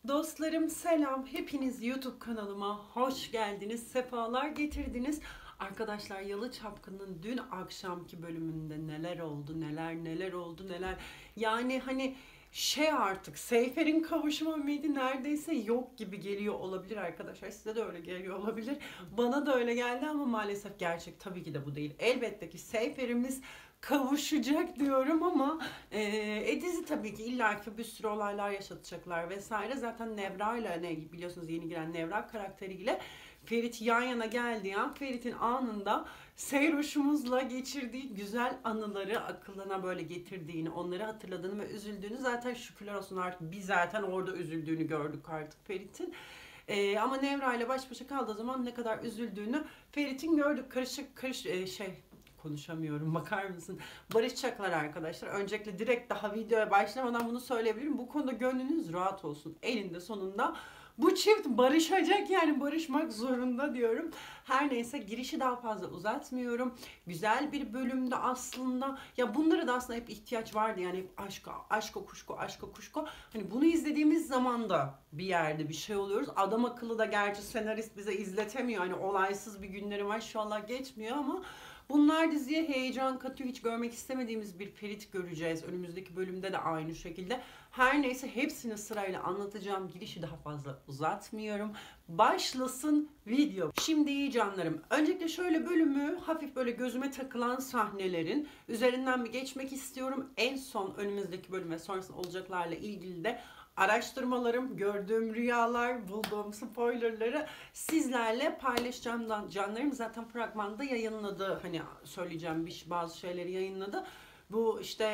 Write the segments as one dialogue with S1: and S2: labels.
S1: Dostlarım selam. Hepiniz YouTube kanalıma hoş geldiniz. Sefalar getirdiniz. Arkadaşlar Yalı Çapkını'nın dün akşamki bölümünde neler oldu, neler oldu, neler. Yani hani artık Seyfer'in kavuşma ümidi neredeyse yok gibi geliyor olabilir arkadaşlar. Size de öyle geliyor olabilir. Bana da öyle geldi ama maalesef gerçek tabii ki de bu değil. Elbette ki Seyfer'imiz kavuşacak diyorum ama dizi tabii ki illaki bir sürü olaylar yaşatacaklar vesaire. Zaten Nevra ile biliyorsunuz yeni giren Nevra karakteriyle Ferit yan yana geldiği an Ferit'in anında Seyroş'umuzla geçirdiği güzel anıları akılına böyle getirdiğini, onları hatırladığını ve üzüldüğünü zaten şükürler olsun artık biz zaten orada üzüldüğünü gördük artık Ferit'in. Ama Nevra ile baş başa kaldığı zaman ne kadar üzüldüğünü Ferit'in gördük. Konuşamıyorum, bakar mısın? Barışacaklar arkadaşlar. Öncelikle direkt daha videoya başlamadan bunu söyleyebilirim. Bu konuda gönlünüz rahat olsun. Elinde sonunda bu çift barışacak, yani barışmak zorunda diyorum. Her neyse, girişi daha fazla uzatmıyorum. Güzel bir bölümde aslında. Ya bunlara da aslında hep ihtiyaç vardı. Yani hep aşka kuşku. Hani bunu izlediğimiz zaman da bir yerde bir şey oluyoruz. Adam akıllı da gerçi senarist bize izletemiyor. Hani olaysız bir günleri maşallah geçmiyor ama bunlar diziye heyecan katıyor. Hiç görmek istemediğimiz bir Ferit göreceğiz. Önümüzdeki bölümde de aynı şekilde. Her neyse, hepsini sırayla anlatacağım. Girişi daha fazla uzatmıyorum. Başlasın video. Şimdi iyi canlarım. Öncelikle şöyle bölümü hafif böyle gözüme takılan sahnelerin üzerinden bir geçmek istiyorum. En son önümüzdeki bölüm ve sonrasında olacaklarla ilgili de araştırmalarım, gördüğüm rüyalar, bulduğum spoilerları sizlerle paylaşacağım canlarım. Zaten fragmanda yayınladı. Hani söyleyeceğim bazı şeyleri yayınladı. Bu işte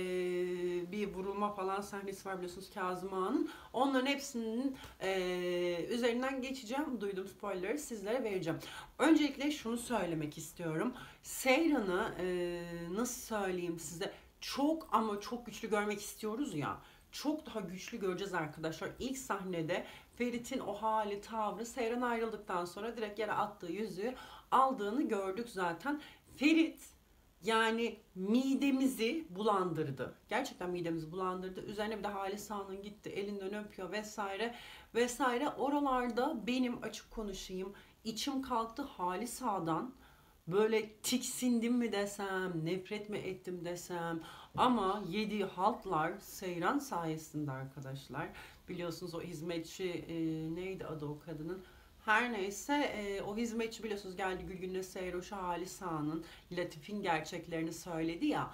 S1: bir vurulma falan sahnesi var biliyorsunuz, Kazım Ağa'nın. Onların hepsinin üzerinden geçeceğim. Duyduğum spoilerları sizlere vereceğim. Öncelikle şunu söylemek istiyorum. Seyran'ı nasıl söyleyeyim size, çok ama çok güçlü görmek istiyoruz ya. Çok daha güçlü göreceğiz arkadaşlar. İlk sahnede Ferit'in o hali, tavrı, Seyran ayrıldıktan sonra direkt yere attığı yüzüğü aldığını gördük zaten. Ferit yani midemizi bulandırdı. Gerçekten midemizi bulandırdı. Üzerine bir de Halis Ağa'nın gitti, elinden öpüyor vesaire vesaire. Oralarda benim, açık konuşayım, içim kalktı Halis Ağa'dan. Böyle tiksindim mi desem, nefret mi ettim desem, ama yediği haltlar Seyran sayesinde arkadaşlar. Biliyorsunuz o hizmetçi, neydi adı o kadının? Her neyse, o hizmetçi biliyorsunuz geldi Gülgün'le Seyroş'a Halis Ağa'nın, Latif'in gerçeklerini söyledi ya.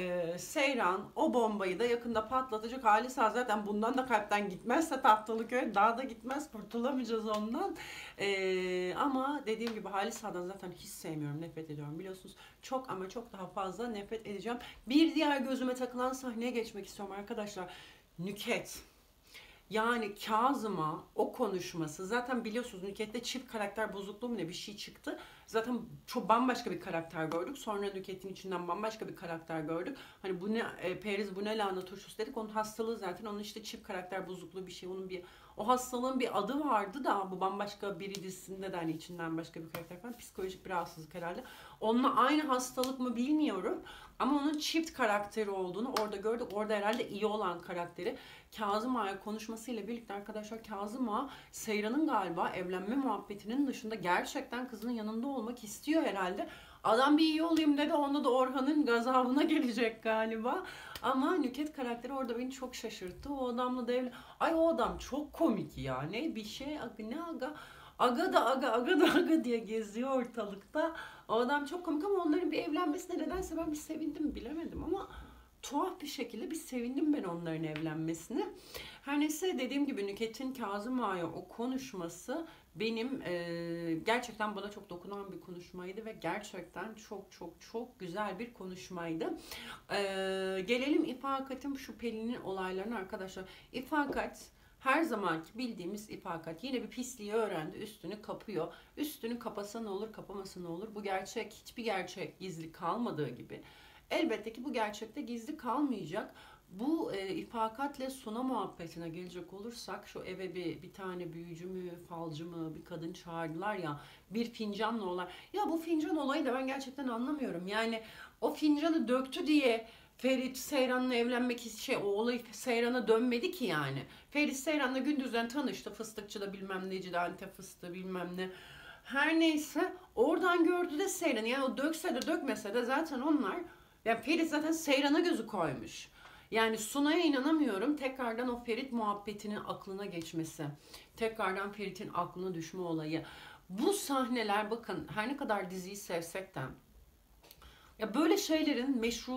S1: Seyran o bombayı da yakında patlatacak. Halis Ağa zaten bundan da kalpten gitmezse Tahtalıköy daha da gitmez, kurtulamayacağız ondan. Ama dediğim gibi Halis Ağa'dan zaten hiç sevmiyorum, nefret ediyorum biliyorsunuz. Çok ama çok daha fazla nefret edeceğim. Bir diğer gözüme takılan sahneye geçmek istiyorum arkadaşlar. Nüket. Yani Kazım'a o konuşması, zaten biliyorsunuz Nüket'te çift karakter bozukluğu mu ne bir şey çıktı. Zaten çok bambaşka bir karakter gördük. Sonra Nüket'in içinden bambaşka bir karakter gördük. Hani bu ne Periz, bu ne lahana turşusu dedik. Onun hastalığı zaten, onun işte çift karakter bozukluğu bir şey. Onun bir, o hastalığın bir adı vardı da bu bambaşka biri dizisinde de hani içinden başka bir karakter falan. Psikolojik bir rahatsızlık herhalde. Onunla aynı hastalık mı bilmiyorum. Ama onun çift karakteri olduğunu orada gördük. Orada herhalde iyi olan karakteri. Kazım Ağa'ya konuşmasıyla birlikte arkadaşlar, Kazım Ağa Seyran'ın galiba evlenme muhabbetinin dışında gerçekten kızının yanında olmak istiyor herhalde. Adam bir iyi olayım dedi, onda da Orhan'ın gazabına gelecek galiba. Ama Nüket karakteri orada beni çok şaşırttı. O adamla da Ay, o adam çok komik ya. Ne bir şey, ne aga. Aga da aga diye geziyor ortalıkta. O adam çok komik ama onların bir evlenmesine nedense ben bir sevindim, bilemedim ama tuhaf bir şekilde bir sevindim ben onların evlenmesine. Her neyse, dediğim gibi Nüket'in Kazım Ağa'ya o konuşması benim gerçekten bana çok dokunan bir konuşmaydı ve gerçekten çok güzel bir konuşmaydı. Gelelim İfakat'ın şu Pelin'in olaylarına arkadaşlar. İfakat her zamanki bildiğimiz İfakat yine bir pisliği öğrendi, üstünü kapıyor. Üstünü kapasa ne olur, kapamasa ne olur? Bu gerçek, hiçbir gerçek gizli kalmadığı gibi. Elbette ki bu gerçekte gizli kalmayacak. Bu ifakatle Suna muhabbetine gelecek olursak, şu eve bir tane büyücü mü, falcı mı bir kadın çağırdılar ya, bir fincanla olay. Ya bu fincan olayı da ben gerçekten anlamıyorum. Yani o fincanı döktü diye Ferit Seyran'la evlenmek o olay Seyran'a dönmedi ki yani. Ferit Seyran'la gündüzden tanıştı. Fıstıkçıda bilmem neci de Antep fıstığı bilmem ne. Her neyse oradan gördü de Seyran'ı. Yani o dökse de dökmese de zaten onlar. Yani Ferit zaten Seyran'a gözü koymuş. Yani Sunay'a inanamıyorum. Tekrardan o Ferit muhabbetinin aklına geçmesi. Tekrardan Ferit'in aklına düşme olayı. Bu sahneler bakın her ne kadar diziyi sevsek de ya böyle şeylerin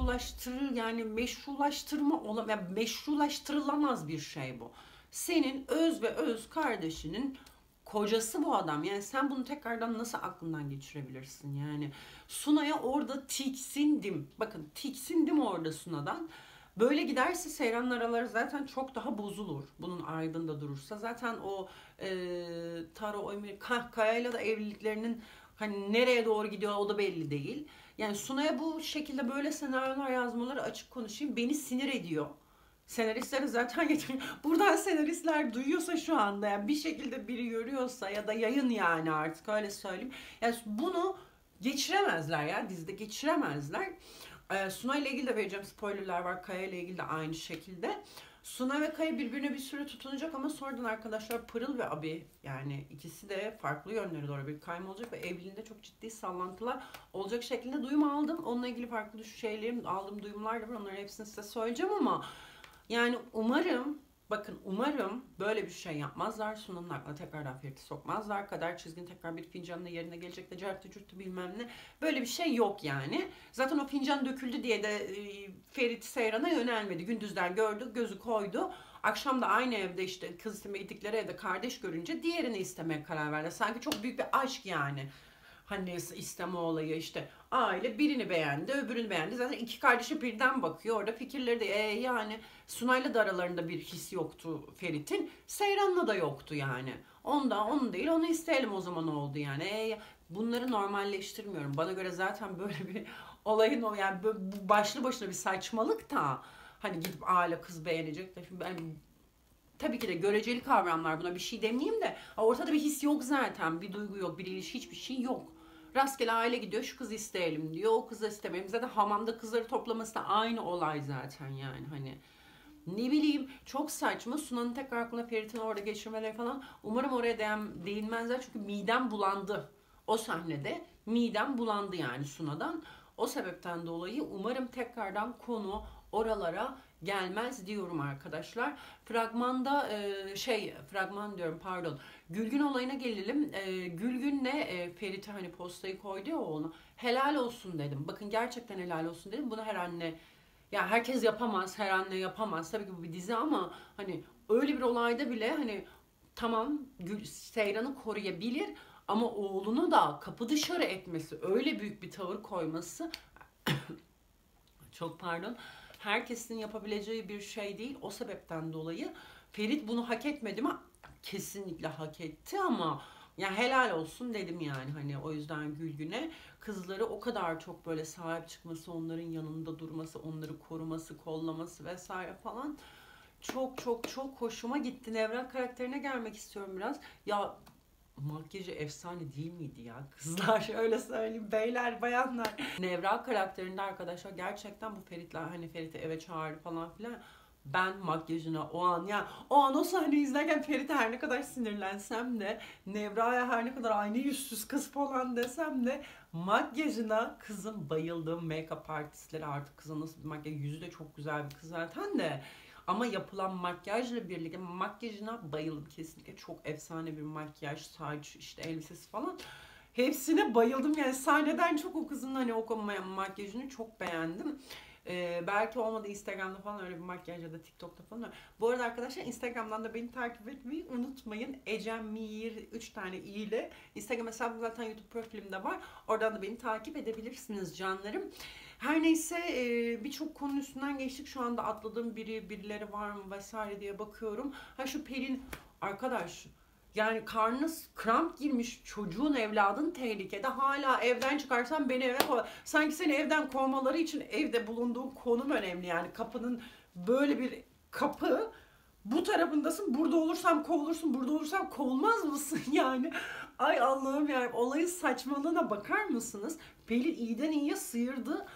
S1: meşrulaştırılamaz bir şey bu. Senin öz ve öz kardeşinin kocası bu adam. Yani sen bunu tekrardan nasıl aklından geçirebilirsin? Yani Sunay'a orada tiksindim. Bakın tiksindim orada Suna'dan. Böyle giderse Seyran'ın araları zaten çok daha bozulur. Bunun ardında durursa. Zaten o Taro Ömür Kaya'yla da evliliklerinin hani nereye doğru gidiyor o da belli değil. Yani Sunay'a bu şekilde böyle senaryolar yazmaları açık konuşayım beni sinir ediyor. Senaristleri zaten getiriyor. Buradan senaristler duyuyorsa şu anda yani bir şekilde biri görüyorsa ya da yayın yani artık öyle söyleyeyim. Yani bunu geçiremezler ya dizide geçiremezler. Sunay ile ilgili de vereceğim spoilerlar var. Kaya ile ilgili de aynı şekilde. Sunay ve Kaya birbirine bir süre tutunacak ama sonradan arkadaşlar Pırıl ve Abi yani ikisi de farklı yönlere doğru bir kayma olacak ve evliliğinde çok ciddi sallantılar olacak şeklinde duyum aldım. Onunla ilgili farklı şeylerim aldığım duyumlar da var. Onların hepsini size söyleyeceğim ama yani umarım böyle bir şey yapmazlar. Sunan'ın aklına tekrardan Ferit'i sokmazlar. Kader çizgin tekrar bir fincanla yerine gelecek de cartı curtu bilmem ne. Böyle bir şey yok yani. Zaten o fincan döküldü diye de Ferit Seyran'a yönelmedi. Gündüzden gördü, gözü koydu. Akşam da aynı evde işte kız istemeye gittikleri evde kardeş görünce diğerini istemeye karar verdi. Sanki çok büyük bir aşk yani. Hani isteme olayı işte aile birini beğendi öbürünü beğendi. Zaten iki kardeşi birden bakıyor. Orada fikirleri de yani Sunay'la da aralarında bir his yoktu Ferit'in. Seyran'la da yoktu yani. Onun değil onu isteyelim o zaman oldu yani. Bunları normalleştirmiyorum. Bana göre zaten böyle bir olayın o yani bu başlı başına bir saçmalık da hani gidip aile kız beğenecek de ben tabii ki de göreceli kavramlar buna bir şey demeyeyim de ortada bir his yok zaten. Bir duygu yok, bir ilişki hiçbir şey yok. Rastgele aile gidiyor şu kızı isteyelim diyor. O kızı istemeyelim. Zaten hamamda kızları toplaması da aynı olay zaten yani hani. Ne bileyim çok saçma. Sunan'ın tekrar aklına Ferit'in orada geçirmeleri falan. Umarım oraya değinmezler çünkü midem bulandı. O sahnede midem bulandı yani Suna'dan. O sebepten dolayı umarım tekrardan konu oralara gelmez diyorum arkadaşlar. Fragmanda fragman diyorum pardon. Gülgün olayına gelelim. Gülgün'le Ferit'e hani postayı koydu ya onu. Helal olsun dedim. Bakın gerçekten helal olsun dedim. Bunu her anne ya herkes yapamaz, her anne yapamaz. Tabii ki bu bir dizi ama hani öyle bir olayda bile hani tamam Seyran'ı koruyabilir ama oğlunu da kapı dışarı etmesi, öyle büyük bir tavır koyması çok pardon. Herkesin yapabileceği bir şey değil. O sebepten dolayı Ferit bunu hak etmedi mi? Kesinlikle hak etti ama ya helal olsun dedim yani hani o yüzden Gülgün'e kızları o kadar çok böyle sahip çıkması, onların yanında durması, onları koruması, kollaması vesaire falan çok çok çok hoşuma gitti. Nevra karakterine gelmek istiyorum biraz. Ya makyajı efsane değil miydi ya kızlar öyle söyleyeyim beyler bayanlar. Nevra karakterinde arkadaşlar gerçekten bu Ferit'ler hani Ferit'i eve çağırdı falan filan. Ben makyajına o an o sahneyi izlerken Ferit'e her ne kadar sinirlensem de Nevra'ya her ne kadar aynı yüzsüz kız falan desem de makyajına kızım bayıldım. Make-up artistleri artık kızın nasıl bir makyaj yüzü de çok güzel bir kız zaten de. Ama yapılan makyajla birlikte makyajına bayıldım kesinlikle. Çok efsane bir makyaj, saç, işte elbisesi falan. Hepsine bayıldım yani sahneden çok o kızın hani o makyajını çok beğendim. Belki olmadı Instagram'da falan öyle bir makyaj ya da TikTok'ta falan. Bu arada arkadaşlar Instagram'dan da beni takip etmeyi unutmayın. Ecem Mihir 3 tane i ile. Instagram hesabım zaten YouTube profilimde var. Oradan da beni takip edebilirsiniz canlarım. Her neyse birçok konunun üstünden geçtik. Şu anda atladığım birileri var mı vesaire diye bakıyorum. Ha şu Pelin arkadaş yani karnına kramp girmiş çocuğun evladın tehlikede hala evden çıkarsan beni eve koy. Sanki seni evden kovmaları için evde bulunduğun konum önemli yani kapının böyle bir kapı bu tarafındasın burada olursam kovulursun burada olursam kovulmaz mısın yani ay Allah'ım yani olayın saçmalığına bakar mısınız? Pelin iyiden iyiye sıyırdı.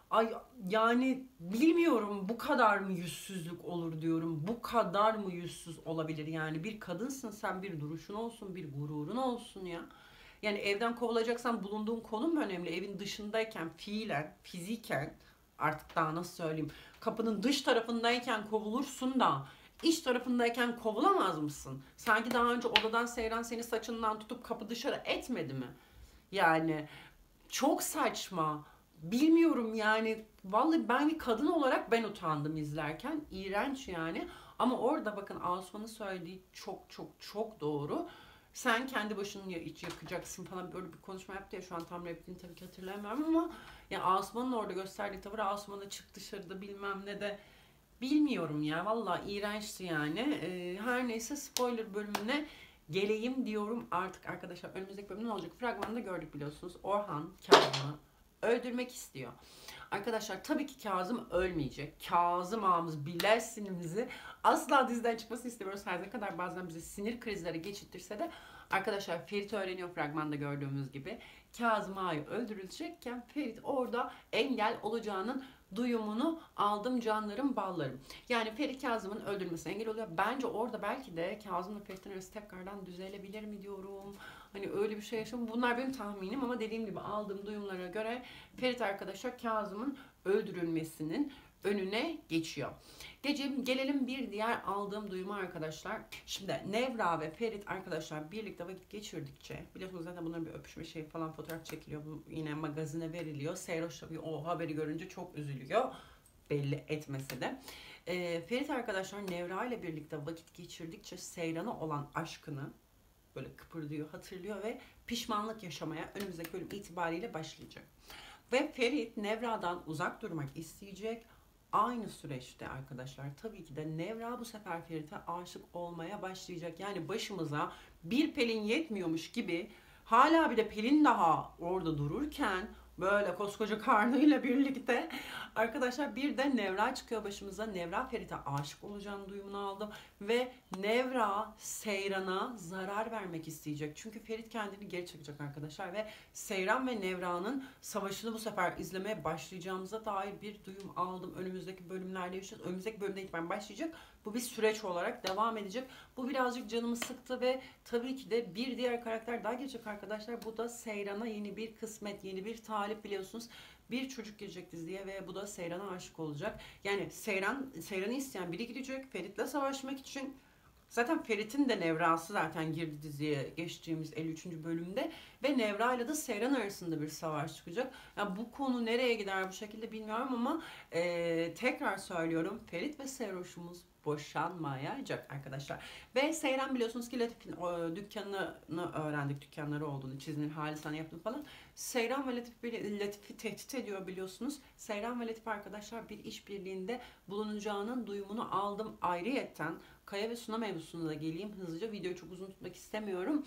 S1: Ay yani bilmiyorum, bu kadar mı yüzsüzlük olur diyorum. Bu kadar mı yüzsüz olabilir yani? Bir kadınsın sen, bir duruşun olsun, bir gururun olsun ya. Yani evden kovulacaksan bulunduğun konum mu önemli? Evin dışındayken, fiilen, fiziken, artık daha nasıl söyleyeyim? Kapının dış tarafındayken kovulursun da iç tarafındayken kovulamaz mısın? Sanki daha önce odadan Seyran seni saçından tutup kapı dışarı etmedi mi? Yani çok saçma. Bilmiyorum yani. Vallahi ben bir kadın olarak ben utandım izlerken. İğrenç yani. Ama orada bakın, Asuman'ın söylediği çok çok çok doğru. Sen kendi başını iç yakacaksın falan, böyle bir konuşma yaptı ya, şu an tam repliğini tabii ki hatırlayamıyorum ama ya Asuman'ın orada gösterdiği tavır, Asuman'a çık dışarıda bilmem ne de, bilmiyorum ya, vallahi iğrençti yani. Her neyse, spoiler bölümüne geleyim diyorum artık arkadaşlar. Önümüzdeki bölüm ne olacak? Fragmanda gördük biliyorsunuz. Orhan Kazım'ı öldürmek istiyor. Arkadaşlar tabii ki Kazım ölmeyecek. Kazım ağamız, bilesinimizi asla diziden çıkmasını istemiyoruz. Her ne kadar bazen bize sinir krizleri geçirtirse de arkadaşlar, Ferit öğreniyor fragmanda gördüğümüz gibi. Kazım ağayı öldürülecekken Ferit orada engel olacağının duyumunu aldım canlarım, ballarım. Yani Ferit Kazım'ın öldürmesine engel oluyor. Bence orada belki de Kazım'la Ferit'in arası tekrardan düzelebilir mi diyorum. Hani öyle bir şey yaşam. Bunlar benim tahminim ama dediğim gibi aldığım duyumlara göre Ferit arkadaşlar Kazım'ın öldürülmesinin önüne geçiyor. Gelelim bir diğer aldığım duyuma arkadaşlar. Şimdi Nevra ve Ferit arkadaşlar birlikte vakit geçirdikçe, biliyorsunuz zaten bunların bir öpüşme şey falan, fotoğraf çekiliyor. Bu yine magazine veriliyor. Seyroş tabii o haberi görünce çok üzülüyor. Belli etmese de. Ferit arkadaşlar Nevra ile birlikte vakit geçirdikçe Seyran'a olan aşkını böyle kıpırdıyor, hatırlıyor ve pişmanlık yaşamaya önümüzdeki bölüm itibariyle başlayacak. Ve Ferit Nevra'dan uzak durmak isteyecek. Aynı süreçte arkadaşlar tabii ki de Nevra bu sefer Ferit'e aşık olmaya başlayacak. Yani başımıza bir Pelin yetmiyormuş gibi, hala bir de Pelin daha orada dururken böyle koskoca karnıyla birlikte arkadaşlar bir de Nevra çıkıyor başımıza. Nevra Ferit'e aşık olacağını duyumunu aldım ve Nevra Seyran'a zarar vermek isteyecek. Çünkü Ferit kendini geri çekecek arkadaşlar ve Seyran ve Nevra'nın savaşını bu sefer izlemeye başlayacağımıza dair bir duyum aldım. Önümüzdeki bölümlerde yaşayacağız. Önümüzdeki bölümde itibaren başlayacak. Bu bir süreç olarak devam edecek. Bu birazcık canımı sıktı ve tabii ki de bir diğer karakter daha gelecek arkadaşlar. Bu da Seyran'a yeni bir kısmet, yeni bir talip biliyorsunuz. Bir çocuk girecek diziye ve bu da Seyran'a aşık olacak. Yani Seyran'ı isteyen biri girecek Ferit'le savaşmak için. Zaten Ferit'in de Nevra'sı zaten girdi diziye geçtiğimiz 53. bölümde ve Nevra ile de Seyran arasında bir savaş çıkacak. Yani bu konu nereye gider bu şekilde bilmiyorum ama tekrar söylüyorum, Ferit ve Seyroş'umuz boşanmayacak arkadaşlar. Ve Seyran biliyorsunuz ki Latif'in dükkanını öğrendik, dükkanları olduğunu, çizimini Halisa'nın yaptığını falan. Seyran ve Latif'i tehdit ediyor biliyorsunuz. Seyran ve Latif arkadaşlar bir işbirliğinde bulunacağının duyumunu aldım. Ayrıyetten Kaya ve Suna mevzusuna da geleyim hızlıca. Videoyu çok uzun tutmak istemiyorum.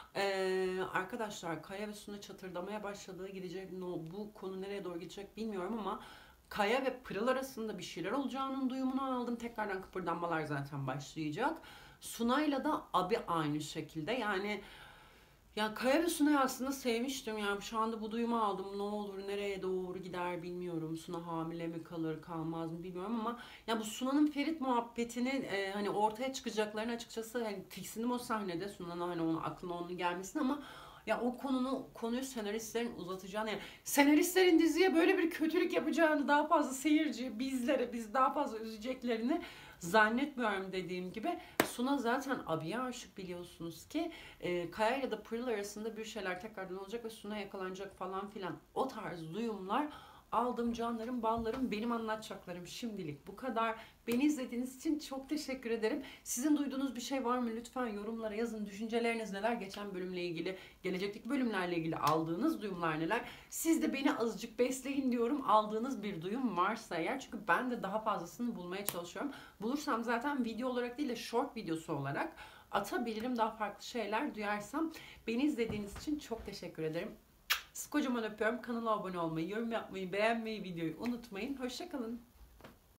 S1: Arkadaşlar Kaya ve Suna çatırdamaya başladığı gidecek. Bu konu nereye doğru gidecek bilmiyorum ama Kaya ve Pırıl arasında bir şeyler olacağının duyumunu aldım. Tekrardan kıpırdanmalar zaten başlayacak. Sunay'la da abi aynı şekilde. Yani ya Kaya ve Suna'yı aslında sevmiştim. Yani şu anda bu duyumu aldım. Ne olur nereye doğru gider bilmiyorum. Suna hamile mi kalır kalmaz mı bilmiyorum ama ya bu Suna'nın Ferit muhabbetinin hani ortaya çıkacaklarını açıkçası hani tiksindim o sahnede. Suna'nın hani onun aklına onun gelmesine ama ya o konuyu senaristlerin uzatacağını, yani senaristlerin diziye böyle bir kötülük yapacağını, daha fazla seyirci biz daha fazla üzeceklerini zannetmiyorum dediğim gibi. Suna zaten abiye aşık biliyorsunuz ki. Kaya ile de Pırıl arasında bir şeyler tekrardan olacak ve Suna yakalanacak falan filan. O tarz duyumlar aldım canlarım, ballarım. Benim anlatacaklarım şimdilik bu kadar. Beni izlediğiniz için çok teşekkür ederim. Sizin duyduğunuz bir şey var mı? Lütfen yorumlara yazın. Düşünceleriniz neler? Geçen bölümle ilgili, gelecekteki bölümlerle ilgili aldığınız duyumlar neler? Siz de beni azıcık besleyin diyorum. Aldığınız bir duyum varsa eğer. Çünkü ben de daha fazlasını bulmaya çalışıyorum. Bulursam zaten video olarak değil de short videosu olarak atabilirim. Daha farklı şeyler duyarsam. Beni izlediğiniz için çok teşekkür ederim. Sizi kocaman öpüyorum. Kanala abone olmayı, yorum yapmayı, beğenmeyi, videoyu unutmayın. Hoşça kalın.